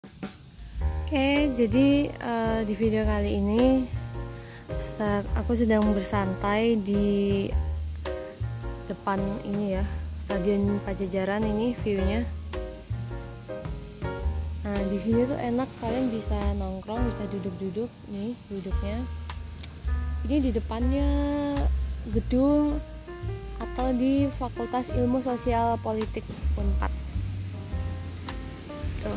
Oke, jadi di video kali ini aku sedang bersantai di depan ini ya, Stadion Pajajaran ini view-nya. Nah, di sini tuh enak, kalian bisa nongkrong, bisa duduk-duduk nih duduknya. Ini di depannya gedung atau di Fakultas Ilmu Sosial Politik Unpad. Tuh.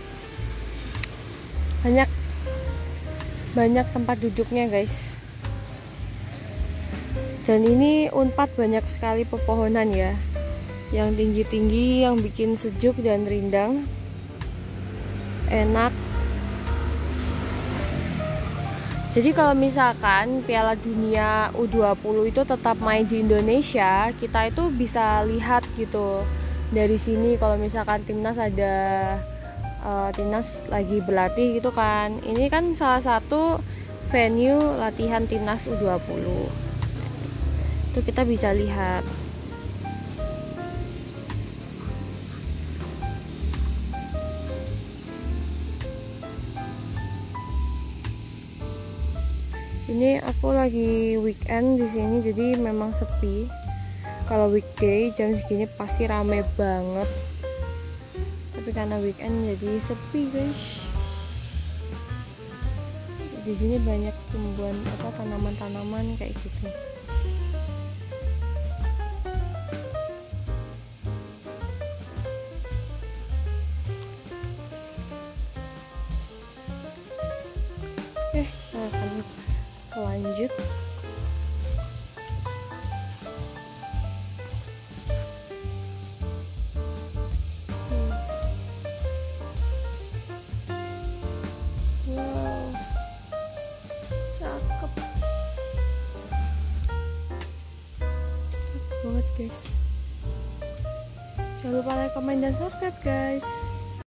Banyak tempat duduknya guys, dan ini Unpad banyak sekali pepohonan ya, yang tinggi-tinggi, yang bikin sejuk dan rindang, enak. Jadi kalau misalkan Piala Dunia U20 itu tetap main di Indonesia, kita itu bisa lihat gitu dari sini. Kalau misalkan timnas timnas lagi berlatih gitu kan, ini kan salah satu venue latihan timnas U20, itu kita bisa lihat. Ini aku lagi weekend di sini, jadi memang sepi. Kalau weekday jam segini pasti rame banget, tapi karena weekend jadi sepi guys. Di sini banyak tumbuhan tanaman-tanaman kayak gitu. Oke, kita akan lanjut. Wow, cakep banget guys. Jangan lupa like, comment, dan subscribe guys.